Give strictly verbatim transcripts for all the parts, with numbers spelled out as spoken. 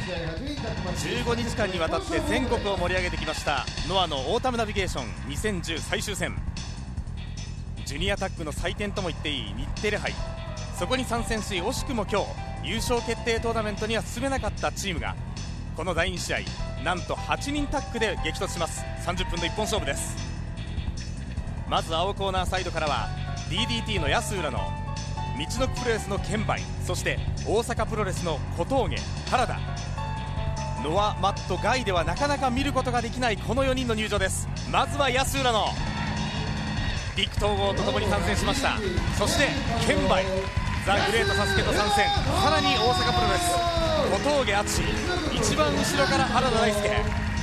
じゅうごにちかんにわたって全国を盛り上げてきましたノアのオータムナビゲーションにせんじゅう最終戦、ジュニアタッグの祭典とも言っていい日テレ杯、そこに参戦し惜しくも今日優勝決定トーナメントには進めなかったチームがこのだいに試合なんとはちにんタッグで激突します。さんじゅっぷんの一本勝負です。まず青コーナーサイドからは ディーディーティー の安浦野、道のくプロレスのケンバイ、そして大阪プロレスの小峠、原田、ノアマット外ではなかなか見ることができないこのよにんの入場です。まずは安浦野、陸統合とともに参戦しました。そしてケンバイ、ザ・グレートサスケと参戦、さらに大阪プロレス小峠敦、一番後ろから原田大輔、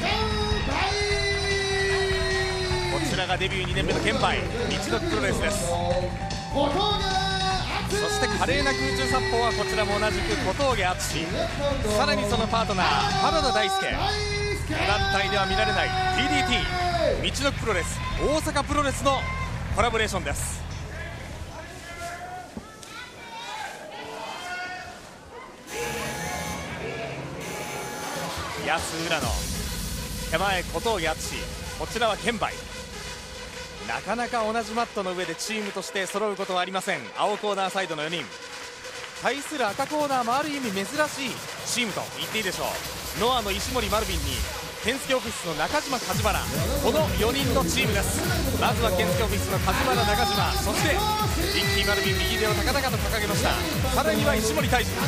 こちらがデビューにねんめのケンバイ、道のくプロレスです。そして華麗な空中殺法はこちらも同じく小峠敦、さらにそのパートナー原田大輔、団体では見られない ティーディーティー 道のくプロレス大阪プロレスのコラボレーションです。安浦野、手前小峠敦、こちらはケンバイ、なかなか同じマットの上でチームとして揃うことはありません。青コーナーサイドのよにん、対する赤コーナーもある意味珍しいチームと言っていいでしょう。ノアの石森マルビンに健介オフィスの中島梶原、このよにんのチームです。まずは健介オフィスの梶原中島、そしてリッキーマルビン右手を高々と掲げました。さらには石森泰治、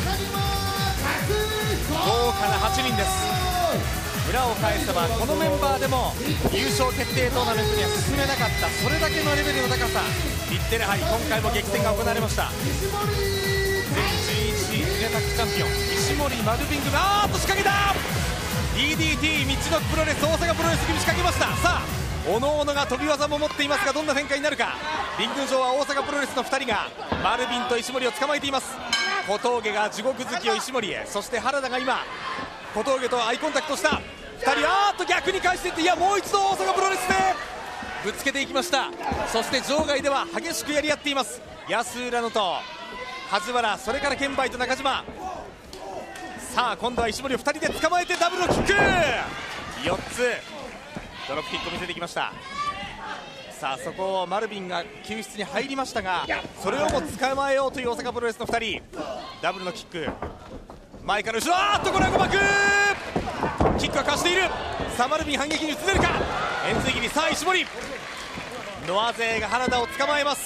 豪華なはちにんです。裏を返せばこのメンバーでも優勝決定トーナメントには進めなかった、それだけのレベルの高さ、日テレ杯今回も激戦が行われました。全じゅういちジュニアタッグチャンピオン石森マルビン組、あーっと仕掛けた ディーディーティー 道のくプロレス大阪プロレス組仕掛けました。さあおのおのが飛び技も持っていますがどんな展開になるか。リング上は大阪プロレスのふたりがマルビンと石森を捕まえています。小峠が地獄好きを石森へ、そして原田が今小峠とアイコンタクトした。ふたりあーっと逆に返していって、いやもう一度大阪プロレスでぶつけていきました。そして場外では激しくやり合っています。安浦野と梶原、それからケンバイと中島。さあ今度は石森をふたりで捕まえてダブルのキック、よっつドロップキックを見せてきました。さあそこをマルビンが救出に入りましたが、それをも捕まえようという大阪プロレスのふたり、ダブルのキック、前から後ろ、あーっとこれは誤爆、キックはかわしている。さあマルビン反撃に移れるか、円髄切り、さあ石森、ノア勢が原田を捕まえます。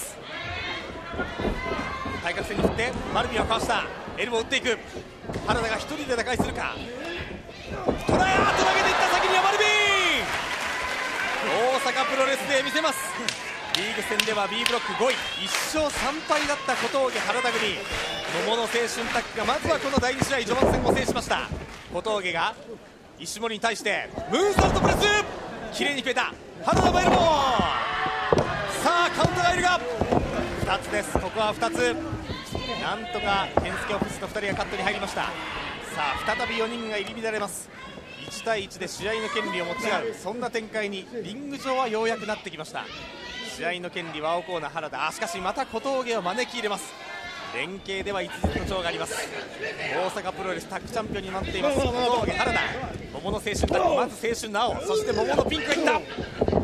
対角線に振ってマルビンはかわした、エルボーを打っていく、原田が一人で打開するか、トライ、あーっと投げていった、先にはマルビン、大阪プロレスで見せます。リーグ戦では B ブロックごい、いっ勝さん敗だった小峠原田組、桃の青春タッグがまずはこのだいに試合序盤戦を制しました。小峠が石森に対してムーンサルトプレス、綺麗に決めた、原田もエルボー、さあカウントがいるがふたつです。ここはふたつ、なんとか健介オフィスのふたりがカットに入りました。さあ再びよにんが入り乱れます。いち対いちで試合の権利を持ち合う、そんな展開にリング上はようやくなってきました。試合の権利は青コーナー原田、あしかしまた小峠を招き入れます。連携ではいつずつの長があります。大阪プロレスタッグチャンピオンになっています小峠原田、桃の青春タッグ、まず青春の青、そして桃のピンクがいった、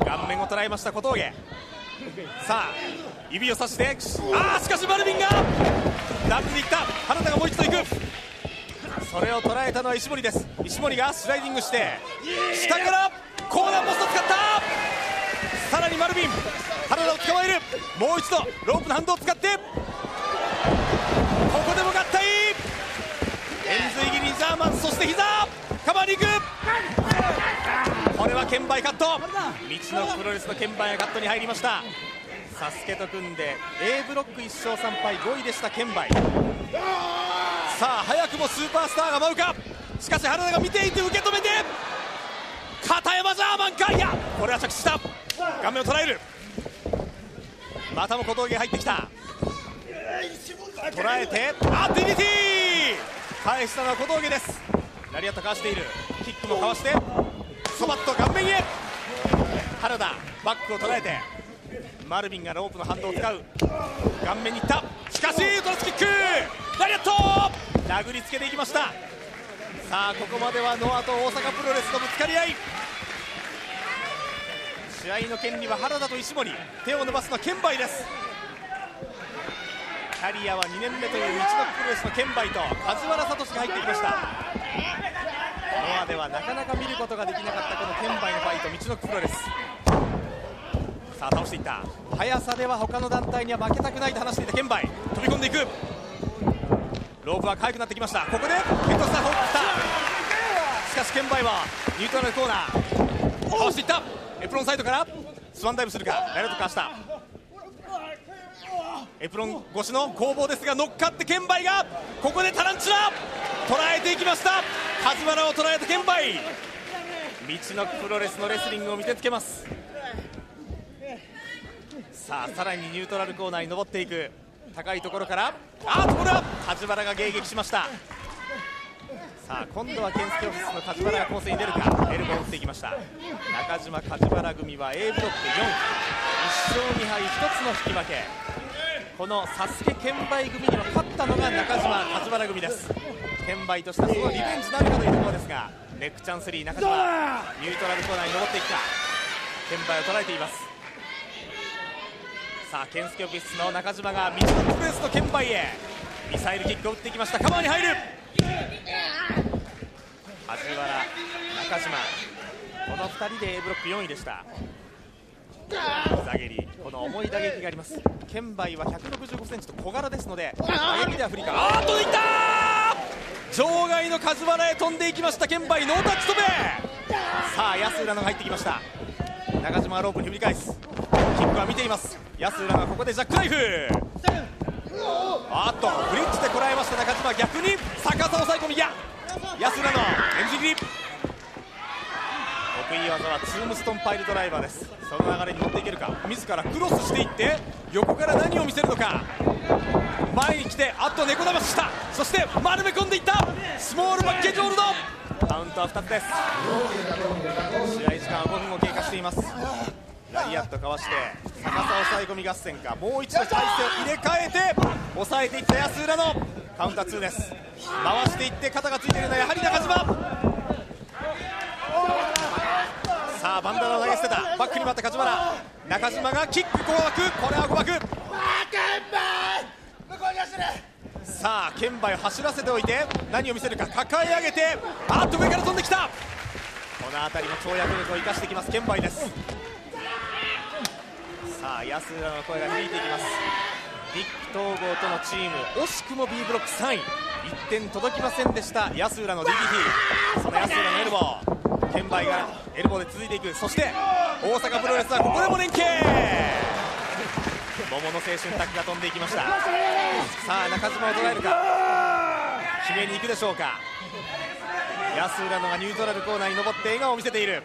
顔面を捉えました小峠。さあ指をさして、あーしかしマルビンがダブルでいった、原田がもう一度行く、それを捉えたのは石森です。石森がスライディングして下からコーナーポストを使った、さらにマルビン原田を捕まえる、もう一度ロープのハンドを使って、ここでも合体、円髄切りジャーマン、そして膝カバーに行く、これは剣売カット、道のプロレスの剣売がカットに入りました。サスケと組んで A ブロックいっ勝さん敗、ごいでした剣売。さあ早くもスーパースターが舞うか、しかし原田が見ていて受け止めて片山ジャーマンか、いやこれは着地した、顔面を捉える、またも小峠が入ってきた、捉えて、あ ディーディーティー 返したのは小峠です。ラリアットかわしている、キックもかわしてそばっと顔面へ、原田バックを捉えてマルビンがロープのハンドを使う、顔面にいった、しかしトラスキック、ラリアット殴りつけていきました。 さあここまではノアと大阪プロレスのぶつかり合い。試合の権利は原田と石森、手を伸ばすのはケンバイです。キャリアはにねんめという道のプロレスのケンバイと梶原聡が入ってきました。ノアではなかなか見ることができなかったこのケンバイのファイト、道のプロレス。さあ倒していった。速さでは他の団体には負けたくないと話していたケンバイ、飛び込んでいく。ロープは速くなってきました。ここでヘッドスターフォークした。しかしケンバイはニュートラルコーナー倒していった。エプロンサイドからスワンダイブするか、ダイレクトかわした。エプロン越しの攻防ですが乗っかってケンバイがここでタランチュラ捉えていきました。梶原を捉えたケンバイ、道のプロレスのレスリングを見せつけます。さあさらにニュートラルコーナーに登っていく。高いところからあーとこれは梶原が迎撃しました。さあ今度はケンスケオフィスの梶原が攻勢に出るか。エルボーを打っていきました。中島梶原組は A ブロックよんい、いっしょうにはい、ひとつの引き分け。このサスケケンバイ組には勝ったのが中島梶原組です。ケンバイとしてはそのリベンジなるかというところですが、ネックチャンスリー中島ニュートラルコーナーに登っていくか。ケンバイを捉えています。さあケンスケオフィスの中島が道のプレスのケンバイへミサイルキックを打っていきました。カバーに入る梶原中島、このふたりで A ブロックよんいでした。膝蹴り、この重い打撃があります。ケンバイはひゃくろくじゅうごセンチと小柄ですので打撃では不利か。あーっといったー、場外の梶原へ飛んでいきましたケンバイ、ノータッチ飛べ。さあ安浦野が入ってきました。中島はロープに振り返す。キックは見ています。安浦がここでジャックナイフ。あっとブリッジでこらえました中島、逆に逆さ抑え込み。いや安浦のエンジン切り、得意技はツームストンパイルドライバーです。その流れに持っていけるか。自らクロスしていって横から何を見せるのか。前に来てあっと猫騙しした。そして丸め込んでいったスモールバッケージホールド。カウントはふたつです。試合時間はごふんを経過しています。ラリアットかわして逆さ抑え込み合戦か、もう一度体勢を入れ替えて抑えていった安浦のカウンターツーです。回していって肩がついているのはやはり中島。さあバンダナを投げ捨てた。バックに回った梶原、中島がキック誤爆、これは誤爆。さあケンバイを走らせておいて何を見せるか。抱え上げてあっと上から飛んできた。この辺りの跳躍力を生かしてきますケンバイです。さあ安浦の声が響いていきます。ビッグ統合とのチーム、惜しくも B ブロックさんい、いってん届きませんでした安浦の ディーディーティー。 その安浦のエルボー、ケンバイがエルボーで続いていく。そして大阪プロレスはここでも連携。桃の青春タッグが飛んでいきました。さあ中島を捉えるか、決めに行くでしょうか。安浦野がニュートラルコーナーに登って笑顔を見せている。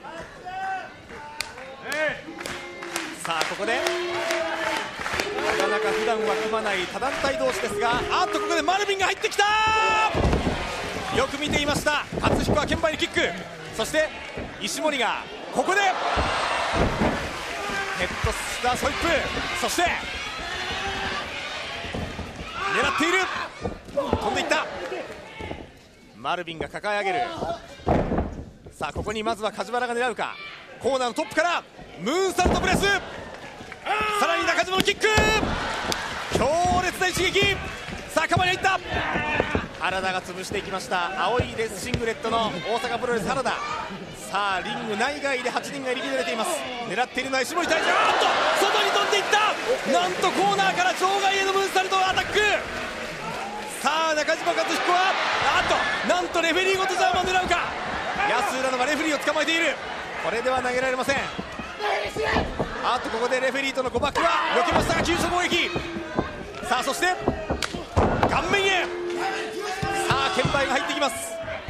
さあここでなかなか普段は組まない他団体同士ですが、あっとここでマルビンが入ってきた。よく見ていました。勝彦はケンバイにキック、そして石森がここでヘッドスターソイップ、そして狙っている、飛んでいった。マルビンが抱え上げる。さあここにまずは梶原が狙うか。コーナーのトップからムーンサルトプレス、さらに中島のキック、強烈な一撃。さあカバーに入った。原田が潰していきました。青いレスシングレットの大阪プロレス原田。さあリング内外ではちにんが入り乱れています。狙っているのは石森大臣、あっと外に飛んでいった。なんとコーナーから場外へのムーンサルトアタック。さあ中島克彦はあっとなんとレフェリーごとジャーマンを狙うか。安浦野がレフェリーを捕まえている。これでは投げられません。あっとここでレフェリーとの誤爆は避けましたが急所攻撃。さあそして顔面へ。さあケンバイが入ってきます。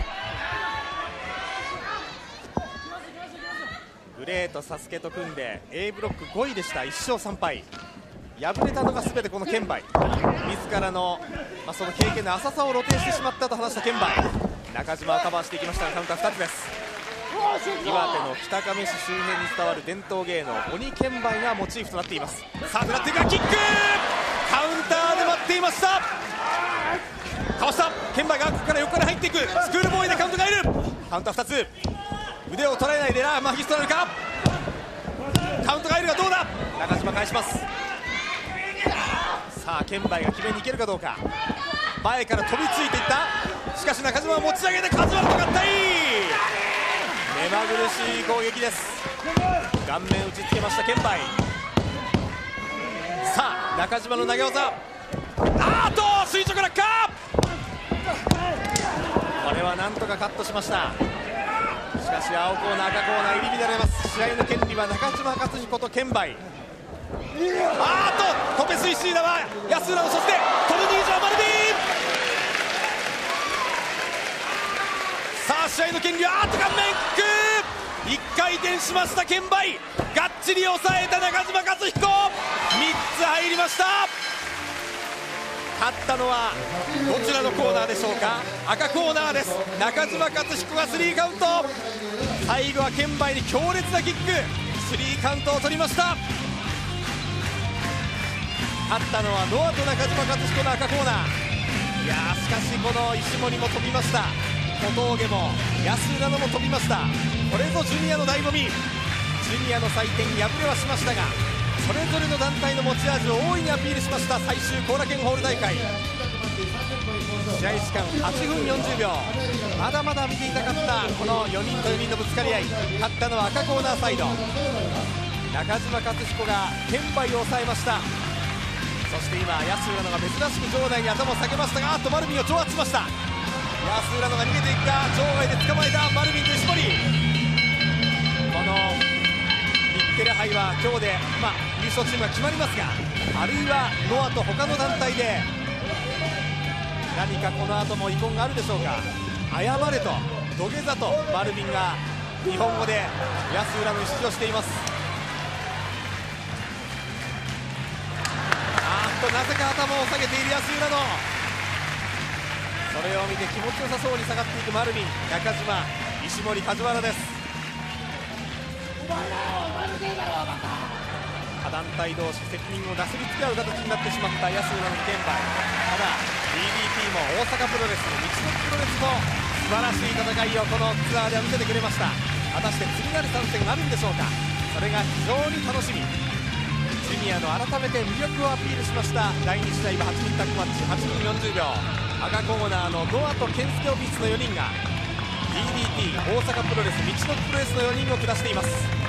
グレーとサスケと組んで A ブロックごいでした。いっしょうさんぱい、敗れたのが全てこのケンバイ。自らの、まあ、その経験の浅さを露呈してしまったと話したケンバイ。中島をカバーしていきましたがカウンターふたつです。岩手の北上市周辺に伝わる伝統芸能鬼ケンバイがモチーフとなっています。さあ狙っていくがキック、カウンターで待っていました。 かわした。ケンバイがここから横から入っていく。スクールボーイでカウントがいる。カウントはふたつ。腕を捉えないでラ・マヒストラルか。カウントがいるがどうだ。中島返します。さあケンバイが決めにいけるかどうか。前から飛びついていった。しかし中島は持ち上げてカズワルと合体。目まぐるしい攻撃です。顔面打ちつけましたケンバイ。さあ中島の投げ技。あーっと垂直落下。これはなんとかカットしました。しかし青コーナー赤コーナー入り乱れます。試合の権利は中島克彦とケンバイ。あーっとトペスイシーダは安浦の、そしてトルニージャーマルビー。さあ試合の権利はあーっと顔面キック。いっかい転しましたケンバイ。がっちり抑えた中島克彦。みっつ入りました。勝ったのはどちらのコーナーでしょうか。赤コーナーです。中島克彦がスリーカウント。最後はケンバイに強烈なキック。スリーカウントを取りました。勝ったのはノアと中島克彦の赤コーナー。いやーしかしこの石森も飛びました。小峠も安浦野も飛びました。これぞジュニアの醍醐味。ジュニアの祭典敗れはしましたが、それぞれの団体の持ち味を大いにアピールしました最終後楽園ホール大会。試合時間はちふんよんじゅうびょう。まだまだ見ていたかったこのよにんとよにんのぶつかり合い。勝ったのは赤コーナーサイド。中島克彦がケンバイを抑えました。そして今安浦野が珍しく場内に頭を下げましたが、あっとマルビンを挑発しました。安浦野が逃げていくが場外で捕まえたマルビンと石森。この日テレ杯は今日で、まあ、優勝チームが決まりますが、あるいはノアと他の団体で何かこの後も遺恨があるでしょうか。謝れと土下座とマルビンが日本語で安浦野に出場しています。あーっとなぜか頭を下げている安浦野。それを見て気持ちよさそうに下がっていくマルビン、中島、石森、梶原です。他団体同士責任をなすりつけ合う形になってしまった安浦のケンバイ。ただ ディーディーティー も大阪プロレスの道のプロレスも素晴らしい戦いをこのツアーでは見せてくれました。果たして次なる参戦があるんでしょうか。それが非常に楽しみ。ジュニアの改めて魅力をアピールしましただいに試合ははちにんタッグマッチはちふんよんじゅうびょう。赤コーナーのノアと健介オフィスのよにんが ディーディーティー 大阪プロレス道のプロレスのよにんを下しています。